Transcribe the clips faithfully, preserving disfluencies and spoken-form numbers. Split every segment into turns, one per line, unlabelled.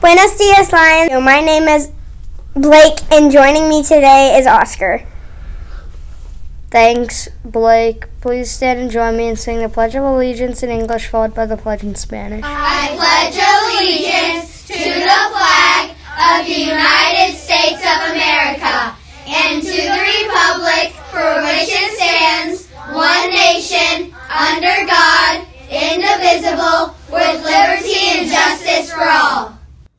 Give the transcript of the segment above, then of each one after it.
Buenos dias, Lions. My name is Blake, and joining me today is Oscar.
Thanks, Blake. Please stand and join me in singing the Pledge of Allegiance in English, followed by the pledge in Spanish.
I pledge allegiance to the flag of the United States of America and to the republic for which it stands, one nation, under God, indivisible, with liberty and justice for all.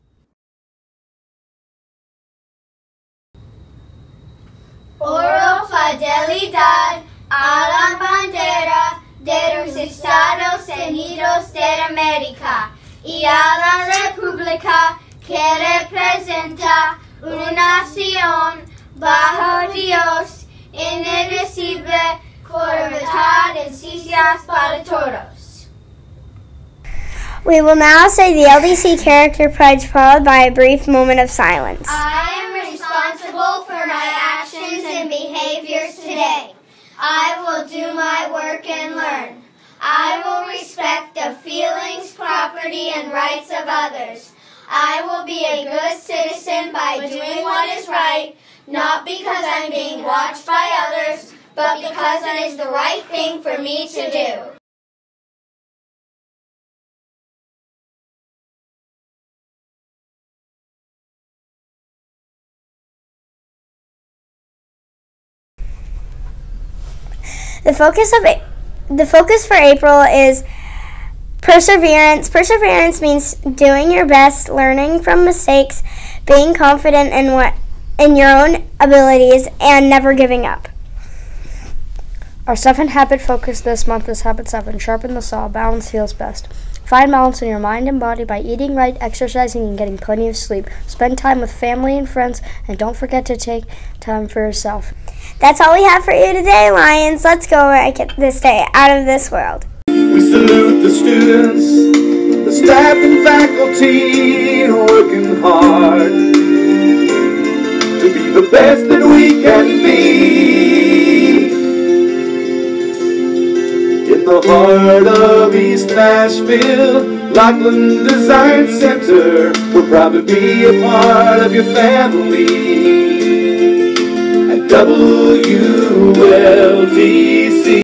Oro fidelidad a la bandera de los Estados Unidos de América y a la república que representa una nación bajo Dios, indivisible, con libertad y justicia para todos.
We will now say the L D C character pledge, followed by a brief moment of silence.
I am responsible for my actions and behaviors today. I will do my work and learn. I will respect the feelings, property, and rights of others. I will be a good citizen by doing what is right, not because I'm being watched by others, but because it is the right thing for me to do.
The focus of the focus for April is perseverance. Perseverance means doing your best, learning from mistakes, being confident in what in your own abilities, and never giving up.
Our seventh habit focus this month is habit seven. Sharpen the saw. Balance feels best. Find balance in your mind and body by eating right, exercising, and getting plenty of sleep. Spend time with family and friends, and don't forget to take time for yourself.
That's all we have for you today, Lions. Let's go and get this day out of this world.
We salute the students, the staff and faculty working hard to be the best that we can be. In the heart of East Nashville, Lackland Design Center, we're proud to be a part of your family. W L D C